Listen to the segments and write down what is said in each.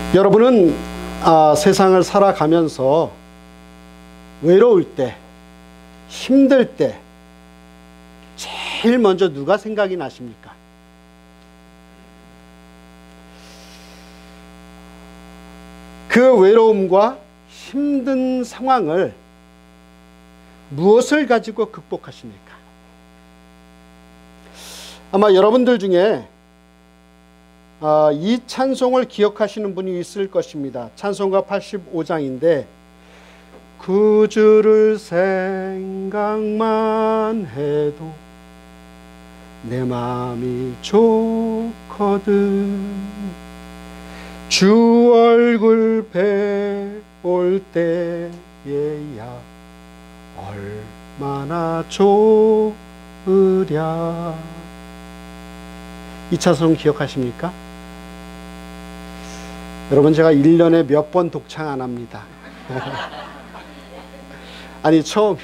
여러분은 세상을 살아가면서 외로울 때, 힘들 때 제일 먼저 누가 생각이 나십니까? 그 외로움과 힘든 상황을 무엇을 가지고 극복하십니까? 아마 여러분들 중에 이 찬송을 기억하시는 분이 있을 것입니다. 찬송가 85장인데 구주를 생각만 해도 내 마음이 좋거든 주 얼굴 뵈올 때에야 얼마나 좋으랴. 이 찬송 기억하십니까? 여러분, 제가 1년에 몇 번 독창 안 합니다. 아니, 처음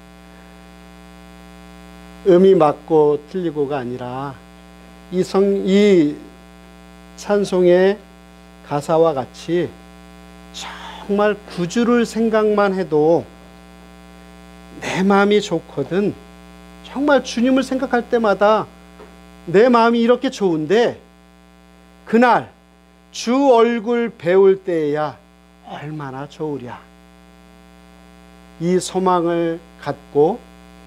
음이 맞고 틀리고가 아니라 이 찬송의 가사와 같이 정말 구주를 생각만 해도 내 마음이 좋거든. 정말 주님을 생각할 때마다 내 마음이 이렇게 좋은데 그날 주 얼굴 배울 때야 얼마나 좋으랴. 이 소망을 갖고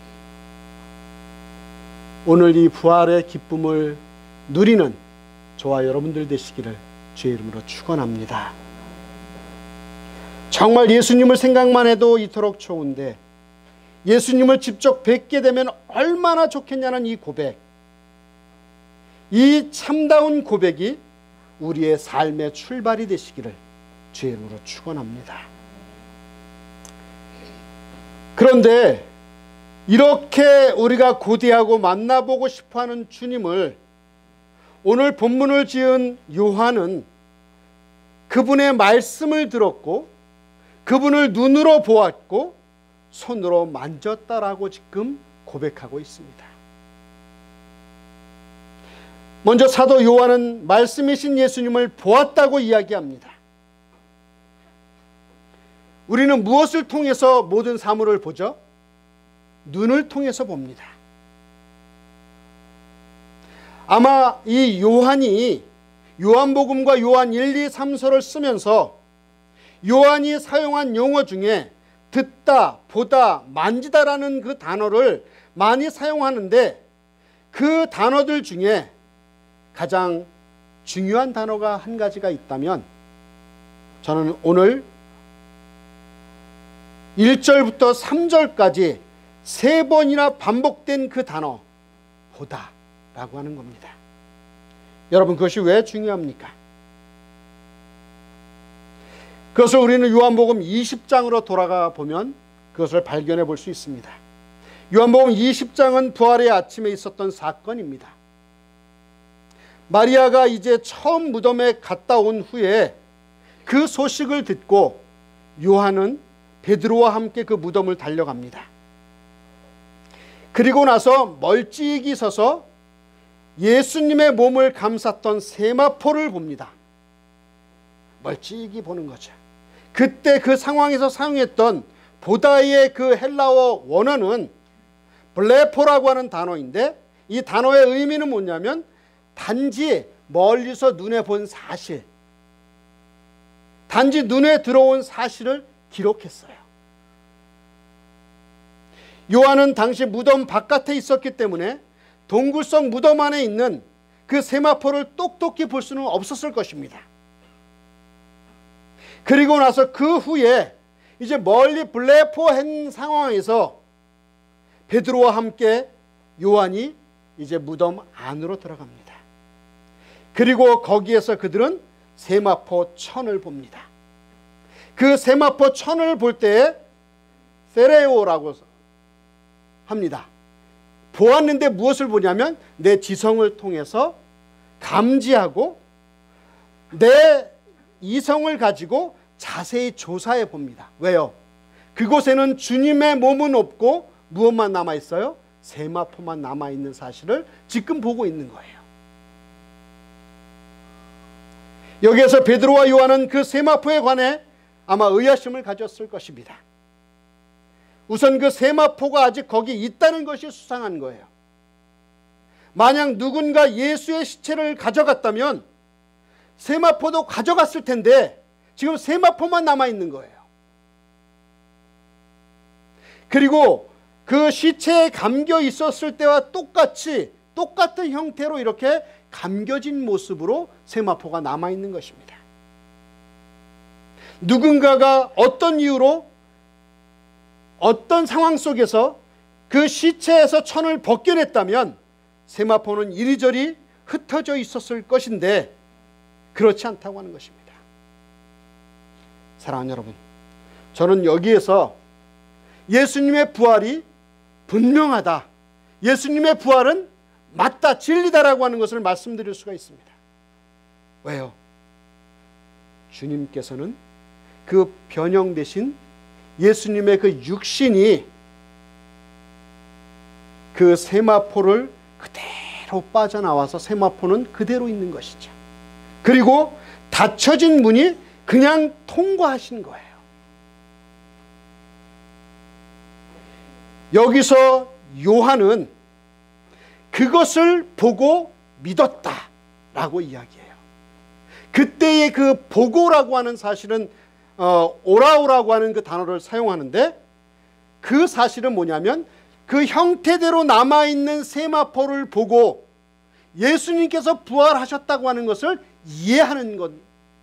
오늘 이 부활의 기쁨을 누리는 저와 여러분들 되시기를 주의 이름으로 축원합니다. 정말 예수님을 생각만 해도 이토록 좋은데 예수님을 직접 뵙게 되면 얼마나 좋겠냐는 이 고백, 이 참다운 고백이 우리의 삶의 출발이 되시기를 주의 이름으로 축원합니다. 그런데 이렇게 우리가 고대하고 만나보고 싶어하는 주님을 오늘 본문을 지은 요한은 그분의 말씀을 들었고 그분을 눈으로 보았고 손으로 만졌다라고 지금 고백하고 있습니다. 먼저 사도 요한은 말씀이신 예수님을 보았다고 이야기합니다. 우리는 무엇을 통해서 모든 사물을 보죠? 눈을 통해서 봅니다. 아마 이 요한이 요한복음과 요한 1, 2, 3서를 쓰면서 요한이 사용한 용어 중에 듣다, 보다, 만지다라는 그 단어를 많이 사용하는데 그 단어들 중에 가장 중요한 단어가 한 가지가 있다면 저는 오늘 1절부터 3절까지 3번이나 반복된 그 단어 보다 라고 하는 겁니다. 여러분, 그것이 왜 중요합니까? 그것을 우리는 요한복음 20장으로 돌아가 보면 그것을 발견해 볼 수 있습니다. 요한복음 20장은 부활의 아침에 있었던 사건입니다. 마리아가 이제 처음 무덤에 갔다 온 후에 그 소식을 듣고 요한은 베드로와 함께 그 무덤을 달려갑니다. 그리고 나서 멀찍이 서서 예수님의 몸을 감쌌던 세마포를 봅니다. 멀찍이 보는 거죠. 그때 그 상황에서 사용했던 보다의 그 헬라어 원어는 블레포라고 하는 단어인데 이 단어의 의미는 뭐냐면 단지 멀리서 눈에 본 사실, 단지 눈에 들어온 사실을 기록했어요. 요한은 당시 무덤 바깥에 있었기 때문에 동굴성 무덤 안에 있는 그 세마포를 똑똑히 볼 수는 없었을 것입니다. 그리고 나서 그 후에 이제 멀리 블레포한 상황에서 베드로와 함께 요한이 이제 무덤 안으로 들어갑니다. 그리고 거기에서 그들은 세마포 천을 봅니다. 그 세마포 천을 볼 때에 세레오라고 합니다. 보았는데 무엇을 보냐면 내 지성을 통해서 감지하고 내 이성을 가지고 자세히 조사해 봅니다. 왜요? 그곳에는 주님의 몸은 없고 무엇만 남아있어요? 세마포만 남아있는 사실을 지금 보고 있는 거예요. 여기에서 베드로와 요한은 그 세마포에 관해 아마 의아심을 가졌을 것입니다. 우선 그 세마포가 아직 거기 있다는 것이 수상한 거예요. 만약 누군가 예수의 시체를 가져갔다면 세마포도 가져갔을 텐데 지금 세마포만 남아있는 거예요. 그리고 그 시체에 감겨 있었을 때와 똑같은 형태로 이렇게 감겨진 모습으로 세마포가 남아있는 것입니다. 누군가가 어떤 이유로 어떤 상황 속에서 그 시체에서 천을 벗겨냈다면 세마포는 이리저리 흩어져 있었을 것인데 그렇지 않다고 하는 것입니다. 사랑하는 여러분, 저는 여기에서 예수님의 부활이 분명하다, 예수님의 부활은 맞다, 진리다라고 하는 것을 말씀드릴 수가 있습니다. 왜요? 주님께서는 그 변형되신 예수님의 그 육신이 그 세마포를 그대로 빠져나와서 세마포는 그대로 있는 것이죠. 그리고 닫혀진 문이 그냥 통과하신 거예요. 여기서 요한은 그것을 보고 믿었다라고 이야기해요. 그때의 그 보고라고 하는 사실은 오라오라고 하는 그 단어를 사용하는데 그 사실은 뭐냐면 그 형태대로 남아있는 세마포를 보고 예수님께서 부활하셨다고 하는 것을 이해하는 것,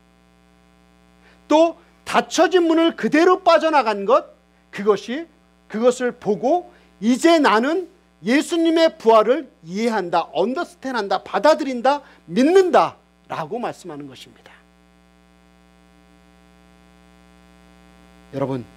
또 닫혀진 문을 그대로 빠져나간 것, 그것을 보고 이제 나는 예수님의 부활을 이해한다, 언더스탠한다, 받아들인다, 믿는다 라고 말씀하는 것입니다. 여러분,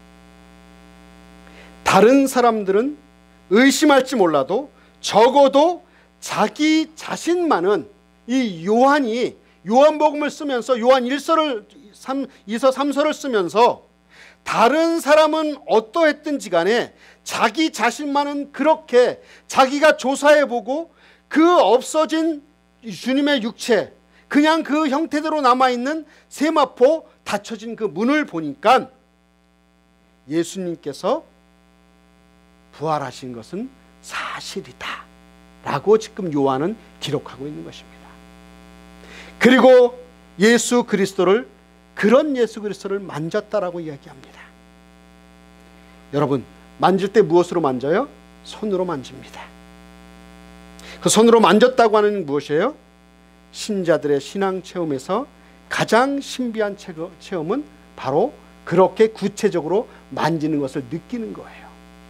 다른 사람들은 의심할지 몰라도 적어도 자기 자신만은 이 요한이 요한복음을 쓰면서 요한 1서를 2서 3서를 쓰면서 다른 사람은 어떠했든지 간에 자기 자신만은 그렇게 자기가 조사해보고 그 없어진 주님의 육체, 그냥 그 형태대로 남아있는 세마포 닫혀진 그 문을 보니까 예수님께서 부활하신 것은 사실이다 라고 지금 요한은 기록하고 있는 것입니다. 그리고 예수 그리스도를, 그런 예수 그리스도를 만졌다라고 이야기합니다. 여러분, 만질 때 무엇으로 만져요? 손으로 만집니다. 그 손으로 만졌다고 하는 무엇이에요? 신자들의 신앙 체험에서 가장 신비한 체험은 바로 그렇게 구체적으로 만지는 것을 느끼는 거예요.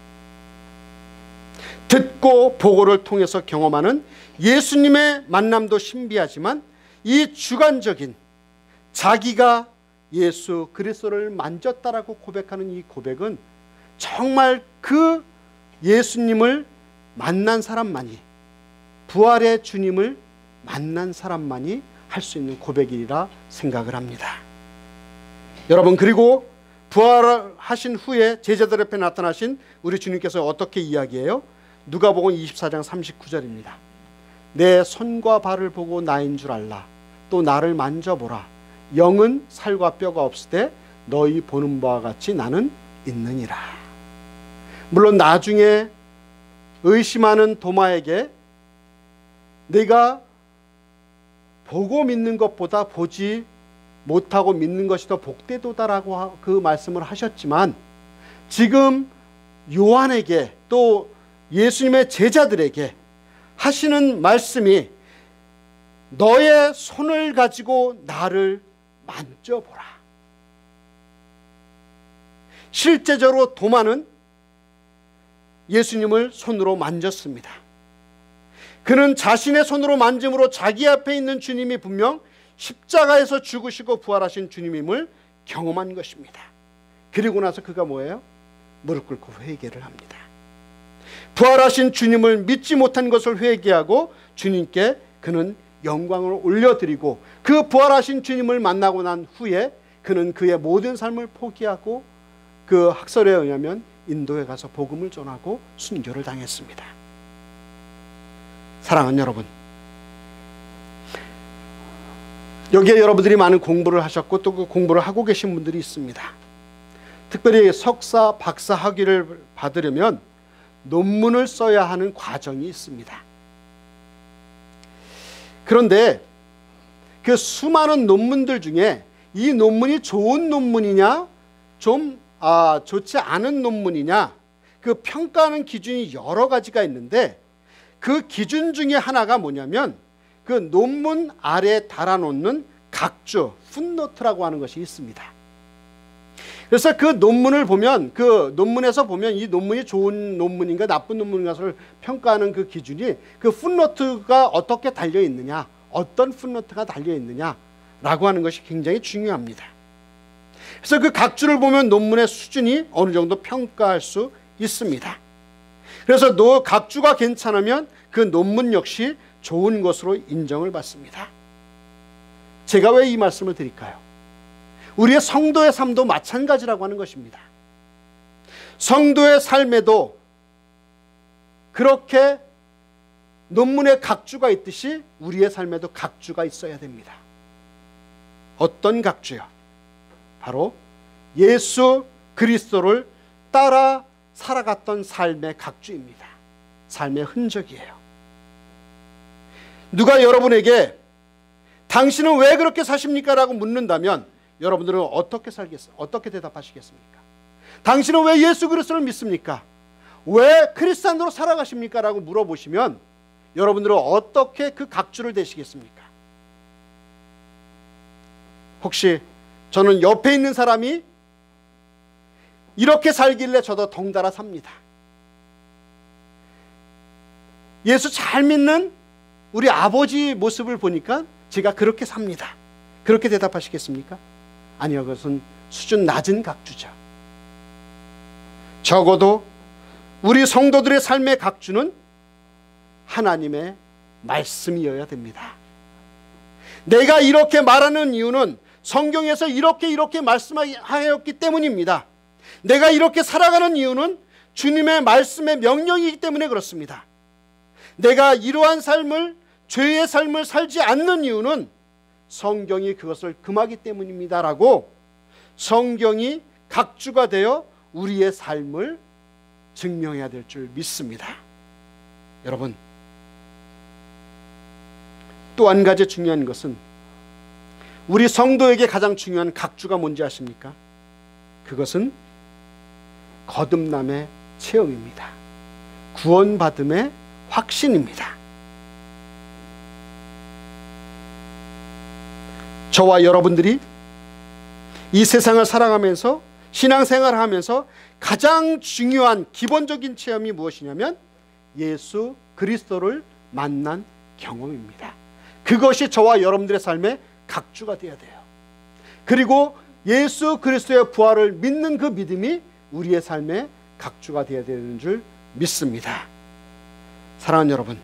듣고 보고를 통해서 경험하는 예수님의 만남도 신비하지만 이 주관적인 자기가 예수 그리스도를 만졌다라고 고백하는 이 고백은 정말 그 예수님을 만난 사람만이, 부활의 주님을 만난 사람만이 할 수 있는 고백이라 생각을 합니다. 여러분, 그리고 부활하신 후에 제자들 앞에 나타나신 우리 주님께서 어떻게 이야기해요? 누가복음 24장 39절입니다. 내 손과 발을 보고 나인 줄 알라. 또 나를 만져보라. 영은 살과 뼈가 없으되 너희 보는 바와 같이 나는 있느니라. 물론 나중에 의심하는 도마에게 내가 보고 믿는 것보다 보지 못하고 믿는 것이 더 복되도다라고 그 말씀을 하셨지만, 지금 요한에게 또 예수님의 제자들에게 하시는 말씀이 너의 손을 가지고 나를 만져보라. 실제적으로 도마는 예수님을 손으로 만졌습니다. 그는 자신의 손으로 만짐으로 자기 앞에 있는 주님이 분명 십자가에서 죽으시고 부활하신 주님임을 경험한 것입니다. 그리고 나서 그가 뭐예요? 무릎 꿇고 회개를 합니다. 부활하신 주님을 믿지 못한 것을 회개하고 주님께 그는 영광을 올려드리고, 그 부활하신 주님을 만나고 난 후에 그는 그의 모든 삶을 포기하고 그 학설에 의하면 인도에 가서 복음을 전하고 순교를 당했습니다. 사랑하는 여러분, 여기에 여러분들이 많은 공부를 하셨고 또 그 공부를 하고 계신 분들이 있습니다. 특별히 석사, 박사 학위를 받으려면 논문을 써야 하는 과정이 있습니다. 그런데 그 수많은 논문들 중에 이 논문이 좋은 논문이냐 좀 좋지 않은 논문이냐 그 평가하는 기준이 여러 가지가 있는데 그 기준 중에 하나가 뭐냐면 그 논문 아래에 달아놓는 각주, 풋노트라고 하는 것이 있습니다. 그래서 그 논문을 보면 그 논문에서 보면 이 논문이 좋은 논문인가 나쁜 논문인가를 평가하는 그 기준이 그 풋노트가 어떻게 달려 있느냐, 어떤 풋노트가 달려 있느냐라고 하는 것이 굉장히 중요합니다. 그래서 그 각주를 보면 논문의 수준이 어느 정도 평가할 수 있습니다. 그래서 각주가 괜찮으면 그 논문 역시 좋은 것으로 인정을 받습니다. 제가 왜 이 말씀을 드릴까요? 우리의 성도의 삶도 마찬가지라고 하는 것입니다. 성도의 삶에도 그렇게 논문에 각주가 있듯이 우리의 삶에도 각주가 있어야 됩니다. 어떤 각주요? 바로 예수 그리스도를 따라 살아갔던 삶의 각주입니다. 삶의 흔적이에요. 누가 여러분에게 당신은 왜 그렇게 사십니까? 라고 묻는다면 여러분들은 어떻게 대답하시겠습니까? 당신은 왜 예수 그리스도를 믿습니까? 왜 크리스찬으로 살아가십니까? 라고 물어보시면 여러분들은 어떻게 그 각주를 대시겠습니까? 혹시 저는 옆에 있는 사람이 이렇게 살길래 저도 덩달아 삽니다. 예수 잘 믿는 우리 아버지 모습을 보니까 제가 그렇게 삽니다. 그렇게 대답하시겠습니까? 아니요, 그것은 수준 낮은 각주죠. 적어도 우리 성도들의 삶의 각주는 하나님의 말씀이어야 됩니다. 내가 이렇게 말하는 이유는 성경에서 이렇게 말씀하였기 때문입니다. 내가 이렇게 살아가는 이유는 주님의 말씀의 명령이기 때문에 그렇습니다. 내가 이러한 삶을, 죄의 삶을 살지 않는 이유는 성경이 그것을 금하기 때문입니다라고 성경이 각주가 되어 우리의 삶을 증명해야 될 줄 믿습니다. 여러분, 또 한 가지 중요한 것은 우리 성도에게 가장 중요한 각주가 뭔지 아십니까? 그것은 거듭남의 체험입니다. 구원받음의 확신입니다. 저와 여러분들이 이 세상을 살아가면서 신앙생활을 하면서 가장 중요한 기본적인 체험이 무엇이냐면 예수 그리스도를 만난 경험입니다. 그것이 저와 여러분들의 삶의 각주가 되어야 돼요. 그리고 예수 그리스도의 부활을 믿는 그 믿음이 우리의 삶의 각주가 되어야 되는 줄 믿습니다. 사랑하는 여러분,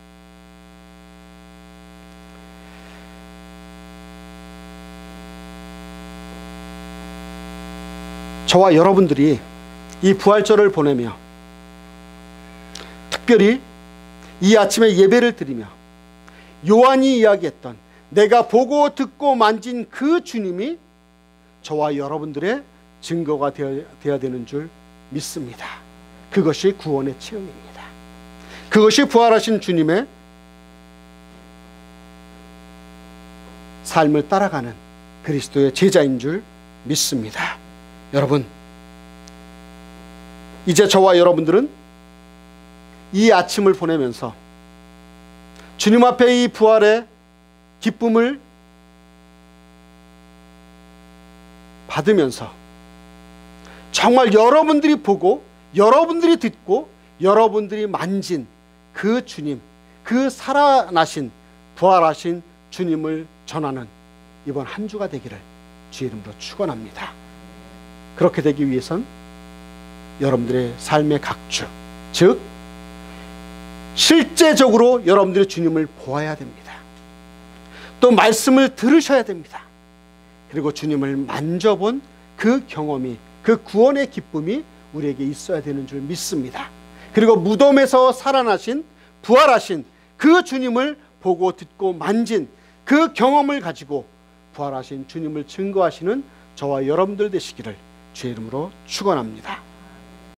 저와 여러분들이 이 부활절을 보내며 특별히 이 아침에 예배를 드리며 요한이 이야기했던 내가 보고 듣고 만진 그 주님이 저와 여러분들의 증거가 되어야 되는 줄 믿습니다. 그것이 구원의 체험입니다. 그것이 부활하신 주님의 삶을 따라가는 그리스도의 제자인 줄 믿습니다. 여러분, 이제 저와 여러분들은 이 아침을 보내면서 주님 앞에 이 부활의 기쁨을 받으면서 정말 여러분들이 보고 여러분들이 듣고 여러분들이 만진 그 주님, 그 살아나신 부활하신 주님을 전하는 이번 한 주가 되기를 주의 이름으로 축원합니다. 그렇게 되기 위해선 여러분들의 삶의 각주, 즉 실제적으로 여러분들이 주님을 보아야 됩니다. 또 말씀을 들으셔야 됩니다. 그리고 주님을 만져본 그 경험이, 그 구원의 기쁨이 우리에게 있어야 되는 줄 믿습니다. 그리고 무덤에서 살아나신 부활하신 그 주님을 보고 듣고 만진 그 경험을 가지고 부활하신 주님을 증거하시는 저와 여러분들 되시기를 주의 이름으로 축원합니다.